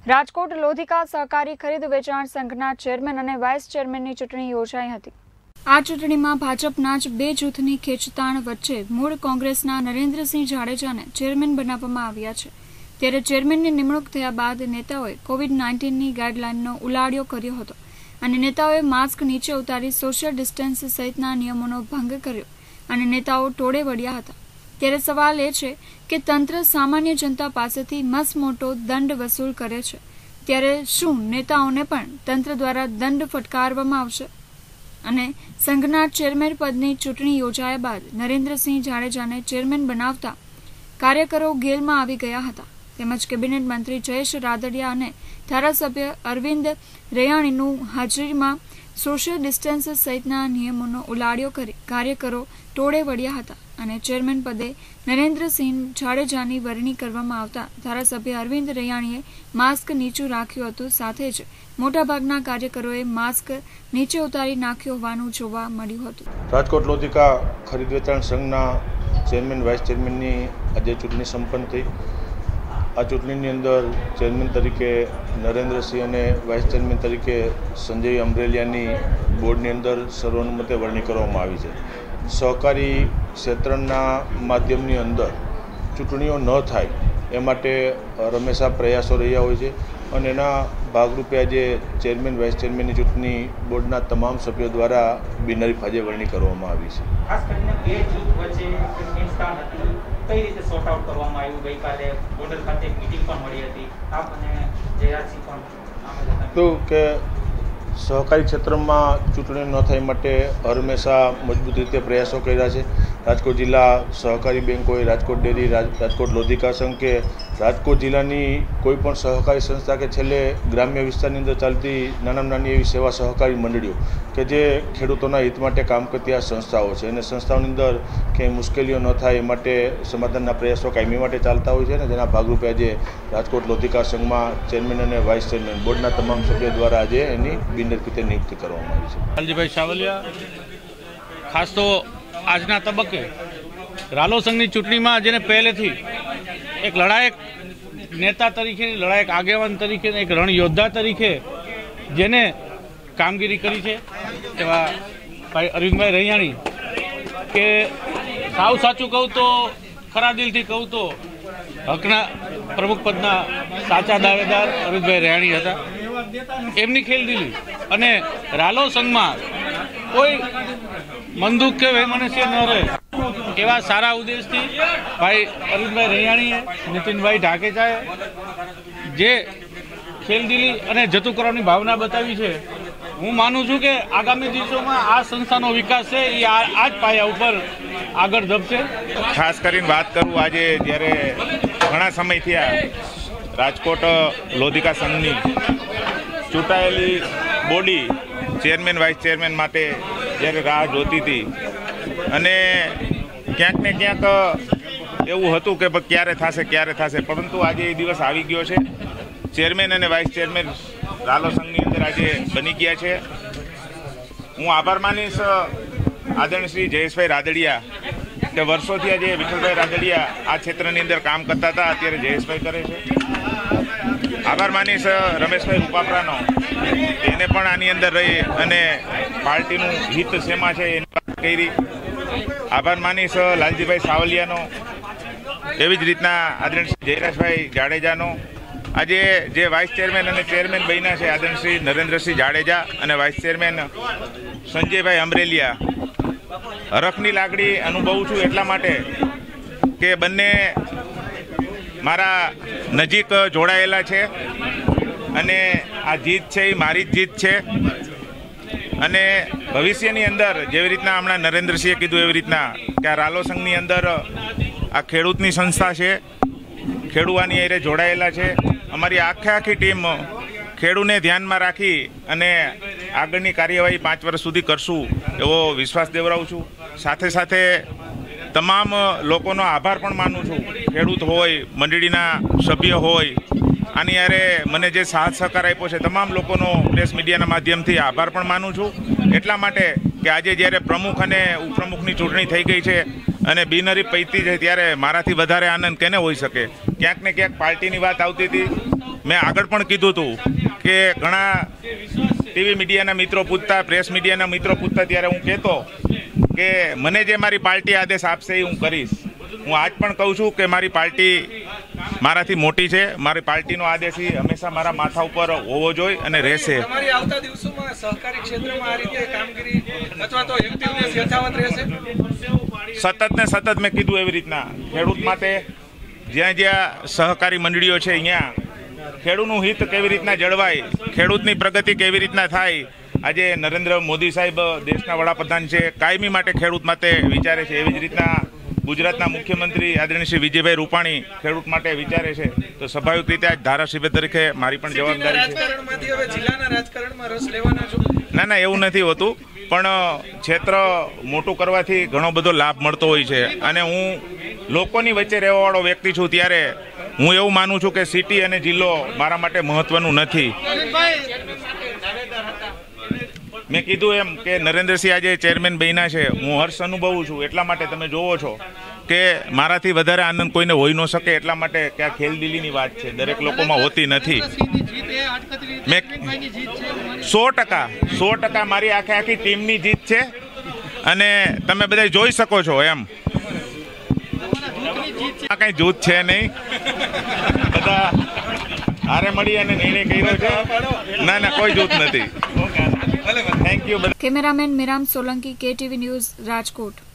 રાજકોટ લોધિકા સહકારી ખરીદ વેચાણ સંઘના ચેરમેન અને વાઇસ ચેરમેનની ચૂંટણી યોજાઈ હતી। આ ચૂંટણીમાં ભાજપના જ બે જૂથની ખેંચતાણ વચ્ચે મૂળ કોંગ્રેસના નરેન્દ્રસિંહ જાડેજાને ચેરમેન બનાવવામાં આવ્યા છે। ત્યારે ચેરમેનની નિમણૂક થયા બાદ નેતાઓએ કોવિડ-19ની ગાઈડલાઈનનો ઉલાળ્યો કર્યો હતો અને નેતાઓએ માસ્ક નીચે ઉતારી સોશિયલ ડિસ્ટન્સ સહિતના નિયમોનો ભંગ કર્યો અને નેતાઓ ટોળે વળ્યા હતા। ત્યારે સવાલ એ છે કે તંત્ર સામાન્ય જનતા પાસેથી મસમોટો દંડ વસૂલ કરે છે, ત્યારે શું નેતાઓને પણ તંત્ર દ્વારા દંડ ફટકારવામાં આવશે? અને સંઘના ચેરમેન પદની ચૂંટણી યોજાયા બાદ નરેન્દ્રસિંહ જાડેજાને ચેરમેન બનાવતા કાર્યકરો ગેલમાં આવી ગયા હતા। તેમજ કેબિનેટ મંત્રી જયેશ રાદડિયા અને ધારાસભ્ય અરવિંદ રૈયાણીનું હાજરીમાં સોશિયલ ડિસ્ટન્સ સહિતના નિયમોનો ઉલાળ્યો કરી કાર્યકરો ટોળે વળ્યા હતા અને ચેરમેન પદે નરેન્દ્રસિંહ જાડેજાની વરણી કરવામાં આવતા ધારાસભ્ય અરવિંદ રૈયાણીએ માસ્ક નીચું રાખ્યું હતું, સાથે જ મોટાભાગના કાર્યકરોએ માસ્ક નીચે ઉતારી નાખ્યો હોવાનું જોવા મળ્યું હતું। રાજકોટ લોધિકા ખરીદ વેચાણ સંઘના ચેરમેન વાઇસ ચેરમેનની આજે ચૂંટણી સંપન્ન થઈ। આ ચૂંટણીની અંદર ચેરમેન તરીકે નરેન્દ્રસિંહ અને વાઇસ ચેરમેન તરીકે સંજય અમરેલિયાની બોર્ડની અંદર સર્વાનુમતે વરણી કરવામાં આવી છે। સહકારી ક્ષેત્રના માધ્યમની અંદર ચૂંટણીઓ ન થાય એ માટે હંમેશા પ્રયાસો રહ્યા હોય છે અને એના ભાગરૂપે આજે ચેરમેન વાઇસ ચેરમેનની ચૂંટણી બોર્ડના તમામ સભ્યો દ્વારા બિનહરીફ આજે વરણી કરવામાં આવી છે। ખાસ કરીને બે જૂથ વચ્ચે હિંસા હતી, કઈ રીતે સોર્ટ આઉટ કરવામાં આવ્યું? ગઈકાલે બોર્ડર ખાતે એક મીટિંગ પણ મળી હતી, આપ અને જયરાજસિંહ પણ તો કે સહકારી ક્ષેત્રમાં ચૂંટણી ન થાય માટે હંમેશા મજબૂત રીતે પ્રયાસો કર્યા છે। રાજકોટ જિલ્લા સહકારી બેંક હોય, રાજકોટ ડેરી, રાજકોટ લોધિકા સંઘ કે રાજકોટ જિલ્લાની કોઈ પણ સહકારી સંસ્થા કે છેલ્લે ગ્રામ્ય વિસ્તારની અંદર ચાલતી નાનામાં નાની એવી સેવા સહકારી મંડળીઓ કે જે ખેડૂતોના હિત માટે કામ કરતી આ સંસ્થાઓ છે અને સંસ્થાઓની અંદર ક્યાંય મુશ્કેલીઓ ન થાય એ માટે સમાધાનના પ્રયાસો કાયમી માટે ચાલતા હોય છે ને જેના ભાગરૂપે આજે રાજકોટ લોધિકા સંઘમાં ચેરમેન અને વાઇસ ચેરમેન બોર્ડના તમામ સભ્યો દ્વારા આજે એની બિનહરીફ રીતે નિયુક્તિ કરવામાં આવી છે। લાલજીભાઈ સાવલિયા ખાસ તો આજના તબક્કે રાલો સંઘની ચૂંટણીમાં જેને પહેલેથી એક લડાયક નેતા તરીકે, લડાયક આગેવાન તરીકે, એક રણ યોદ્ધા તરીકે જેને કામગીરી કરી છે એવા ભાઈ અરવિંદભાઈ રૈયાણી કે સાવ સાચું કહું તો, ખરા દિલથી કહું તો હકના પ્રમુખ પદના સાચા દાવેદાર અરવિંદભાઈ રૈયાણી હતા। એમની ખેલદિલી અને રાલો સંઘમાં કોઈ મંદુક કે વૈમનસ્ય ન રહે એવા સારા ઉદ્દેશથી ભાઈ અરવિંદભાઈ રૈયાણીએ, નીતિનભાઈ ઢાકેચાએ જે ખેલદિલી અને જતું કરવાની ભાવના બતાવી છે, હું માનું છું કે આગામી દિવસોમાં આ સંસ્થાનો વિકાસ છે એ આ જ પાયા ઉપર આગળ ધપશે। ખાસ કરીને વાત કરું, આજે જ્યારે ઘણા સમયથી આ રાજકોટ લોધિકા સંઘની ચૂંટાયેલી બોડી ચેરમેન વાઇસ ચેરમેન માટે જ્યારે રાહ જોતી હતી અને ક્યાંક ને ક્યાંક એવું હતું કે ક્યારે થશે, પરંતુ આજે એ દિવસ આવી ગયો છે। ચેરમેન અને વાઇસ ચેરમેન રાલો સંઘની અંદર આજે બની ગયા છે। હું આભાર માનીશ આદરણીય શ્રી જયેશભાઈ રાદડિયા કે વર્ષોથી આજે વિઠ્ઠલભાઈ રાદડિયા આ ક્ષેત્રની અંદર કામ કરતા હતા, અત્યારે જયેશભાઈ કરે છે। આભાર માનીશ રમેશભાઈ રૂપાપરાનો, એને પણ આની અંદર રહી અને પાર્ટીનું હિત શેમાં છે એની વાત કરી। આભાર માનીશ લાલજીભાઈ સાવલિયાનો, એવી જ રીતના આદરણીય જયરાજભાઈ જાડેજાનો। આજે જે વાઇસ ચેરમેન અને ચેરમેન બન્યા છે આદરણીય શ્રી નરેન્દ્રસિંહ જાડેજા અને વાઇસ ચેરમેન સંજયભાઈ અમરેલિયા, હરખની લાગણી અનુભવું છું એટલા માટે કે બંને મારા નજીક જોડાયેલા છે અને આ જીત છે એ મારી જ જીત છે અને ભવિષ્યની અંદર જેવી રીતના હમણાં નરેન્દ્રસિંહે કીધું એવી રીતના કે આ રાલો સંઘની અંદર આ ખેડૂતની સંસ્થા છે, ખેડૂવાની એરે જોડાયેલા છે। અમારી આખી ટીમ ખેડૂને ધ્યાનમાં રાખી અને આગળની કાર્યવાહી 5 વર્ષ સુધી કરશું એવો વિશ્વાસ દેવડાવું છું। સાથે સાથે તમામ લોકોનો આભાર પણ માનું છું, ખેડૂત હોય, મંડળીના સભ્ય હોય, આની યારે મને જે સાથ સહકાર આપ્યો છે તમામ લોકોનો પ્રેસ મીડિયાના માધ્યમથી આભાર પણ માનું છું। એટલા માટે કે આજે જ્યારે પ્રમુખ અને ઉપપ્રમુખની ચૂંટણી થઈ ગઈ છે અને બિનહરીફ પૈતી છે ત્યારે મારાથી વધારે આનંદ કેને હોઈ શકે। ક્યાંક ને ક્યાંક પાર્ટીની વાત આવતી હતી, મેં આગળ પણ કીધું હતું કે ઘણા ટીવી મીડિયાના મિત્રો પૂછતા, પ્રેસ મીડિયાના મિત્રો પૂછતા, ત્યારે હું કહેતો કે મને જે મારી પાર્ટી આદેશ આપશે એ હું કરીશ. હું આજ પણ કહું છું કે મારી પાર્ટી મારાથી મોટી છે. મારી પાર્ટીનો આદેશ હંમેશા મારા માથા ઉપર હોવો જોઈએ અને રહેશે. તમારી આવતા દિવસોમાં સહકારી ક્ષેત્રમાં આ રીતે કામગીરી અથવા તો એક્ટિવનેસ યથાવત રહેશે? સતત ને સતત મેં કીધું એવી રીતના ખેડૂત માટે જ્યાં જ્યાં સહકારી મંડળીઓ છે અહીંયા ખેડૂતનું હિત કેવી રીતના જળવાય, ખેડૂતની પ્રગતિ કેવી રીતના થાય. આજે નરેન્દ્ર મોદી સાહેબ દેશના વડાપ્રધાન છે, કાયમી માટે ખેડૂત માટે વિચારે છે. એવી જ રીતના ગુજરાતના મુખ્યમંત્રી આદરણીય શ્રી વિજયભાઈ રૂપાણી ખેડૂત માટે વિચારે છે. તો સ્વાભાવિક રીતે આજ ધારાસભ્ય તરીકે મારી પણ જવાબદારી છે. રાજકારણમાંથી હવે જિલ્લાના રાજકારણમાં રસ લેવાના છો? ના, એવું નથી હોતું, પણ ક્ષેત્ર મોટું કરવાથી ઘણો બધો લાભ મળતો હોય છે. અને હું લોકોની વચ્ચે રહેવાવાળો વ્યક્તિ છું, ત્યારે હું એવું માનું છું કે સિટી અને જિલ્લો મારા માટે મહત્વનું નથી. મેં કીધું એમ કે નરેન્દ્રસિંહ આજે ચેરમેન બન્યા છે, હું હર્ષ અનુભવું છું. એટલા માટે તમે જોવો છો કે મારાથી વધારે આનંદ કોઈને હોઈ ન શકે. એટલા માટે કે આ ખેલદિલીની વાત છે, દરેક લોકોમાં હોતી નથી. મેં 100% મારી આખી ટીમની જીત છે અને તમે બધા જોઈ શકો છો. એમ આ કઈ જૂથ છે નહીં, બધા હારે મળી અને નિર્ણય કર્યો છે. ના, કોઈ જૂથ નથી. Thank you. Cameraman Miram Solanki, KTV news, Rajkot.